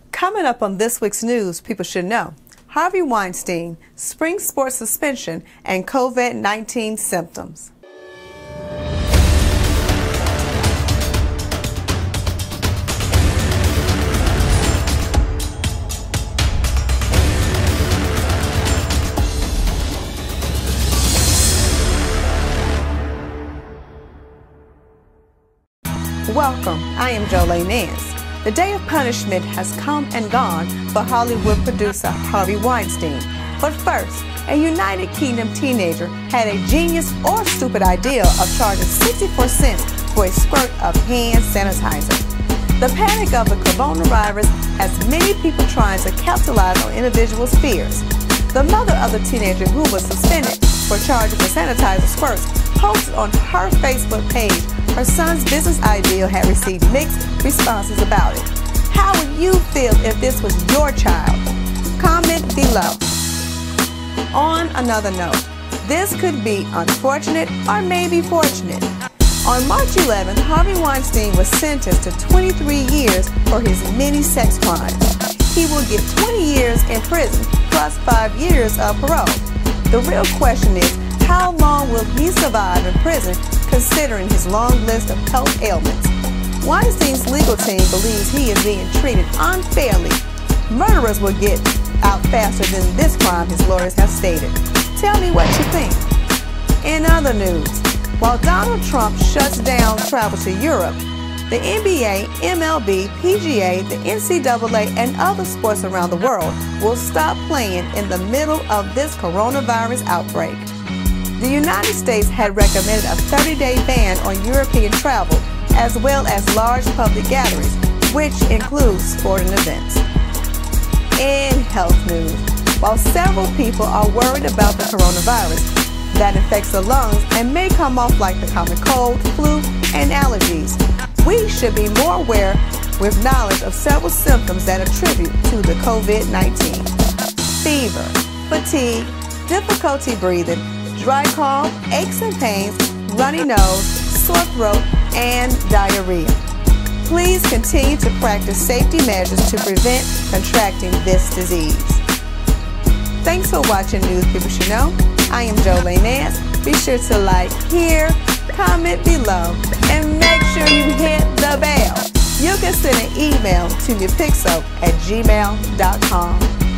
Coming up on this week's news, people should know: Harvey Weinstein, spring sports suspension, and COVID-19 symptoms. Welcome, I am Jolie Nance. The day of punishment has come and gone for Hollywood producer Harvey Weinstein. But first, a United Kingdom teenager had a genius or stupid idea of charging 64 cents for a squirt of hand sanitizer. The panic of the coronavirus has many people trying to capitalize on individuals' fears. The mother of the teenager who was suspended for charging the sanitizer squirts posted on her Facebook page her son's business idea had received mixed responses about it. How would you feel if this was your child? Comment below. On another note, this could be unfortunate or maybe fortunate. On March 11th, Harvey Weinstein was sentenced to 23 years for his many sex crimes. He will get 20 years in prison plus 5 years of parole. The real question is, how long will he survive in prison, considering his long list of health ailments? Weinstein's legal team believes he is being treated unfairly. Murderers will get out faster than this crime, his lawyers have stated. Tell me what you think. In other news, while Donald Trump shuts down travel to Europe, the NBA, MLB, PGA, the NCAA, and other sports around the world will stop playing in the middle of this coronavirus outbreak. The United States had recommended a 30-day ban on European travel, as well as large public gatherings, which includes sporting events. In health news, while several people are worried about the coronavirus that infects the lungs and may come off like the common cold, flu, and allergies, we should be more aware with knowledge of several symptoms that attribute to the COVID-19. Fever, fatigue, difficulty breathing, dry cough, aches and pains, runny nose, sore throat, and diarrhea. Please continue to practice safety measures to prevent contracting this disease. Thanks for watching News People Should Know. I am Jolie Nance. Be sure to like here, comment below, and make sure you hit the bell. You can send an email to mepixo@gmail.com.